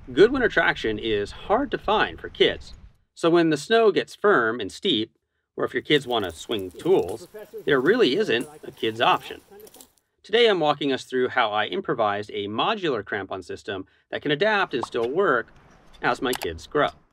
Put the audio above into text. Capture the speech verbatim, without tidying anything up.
Good winter traction is hard to find for kids. So when the snow gets firm and steep, or if your kids want to swing tools, there really isn't a kid's option. Today I'm walking us through how I improvised a modular crampon system that can adapt and still work as my kids grow.